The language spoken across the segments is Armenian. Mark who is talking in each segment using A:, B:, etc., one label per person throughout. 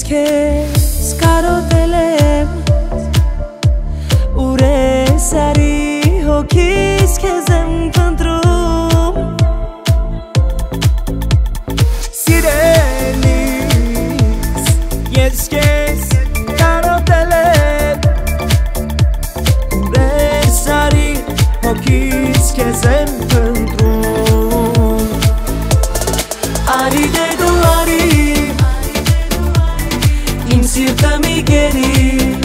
A: քեզ կարոտել եմ ուրես արի հոգիս քեզ եմ փնտրում
B: Սիրելիս ես քեզ կարոտել եմ ուրես արի հոգիս քեզ եմ փնտրում
A: Արի դե դու արի Իմ սիրտը մի գերի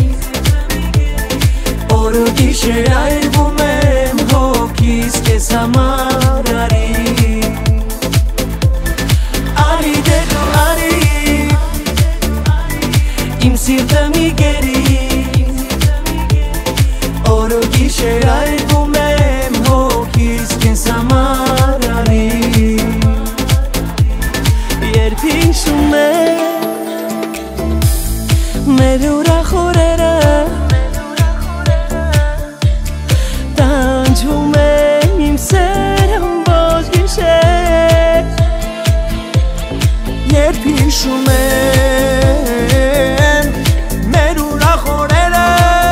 A: Օր ու գիշեր այրվում եմ հոգիս քեզ համար արի Արի դե դու արի Իմ սիրտը մի գերի Օր ու գիշեր այրվում եմ հոգիս քեզ համար արի Երբ հիշում եմ մեր ուրախ օրերը Տանջվում եմ իմ սերը ոչ գիշեր
B: Երբ հիշում եմ մեր ուրախ օրերը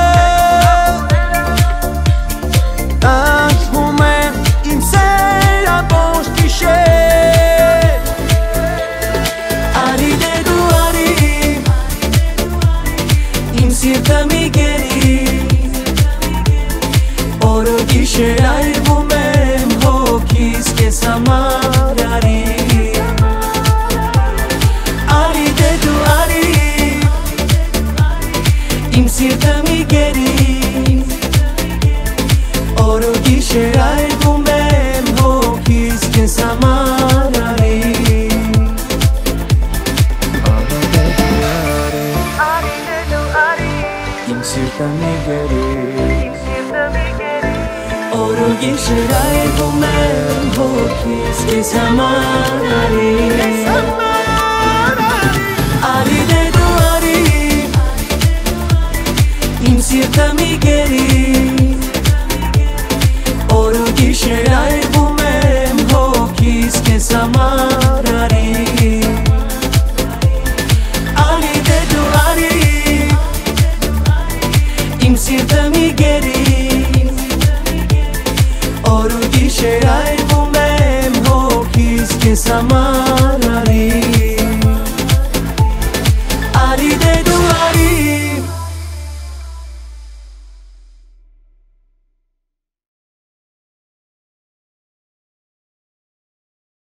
B: Տանջվում եմ իմ սերը ոչ գիշեր
A: Արի դե դու արի Իմ սիրտը մի գերի Օր ու գիշեր այրվում եմ հոգիս քեզ համար արի Արի դե դու արի Իմ սիրտը մի գերի Օր ու գիշեր այրվում եմ հոգիս քեզ համար արի Իմ սիրտը մի գերի Օր ու գիշեր այրվում եմ հոգիս քեզ համար արի Արի դե դու արի Իմ սիրտը մի գերի Օր ու գիշեր այրվում եմ հոգիս քեզ համար արի Արի դե դու արի Իմ սիրտը մի գերի Օր ու գիշեր այրվում եմ հոգիս քեզ համար արի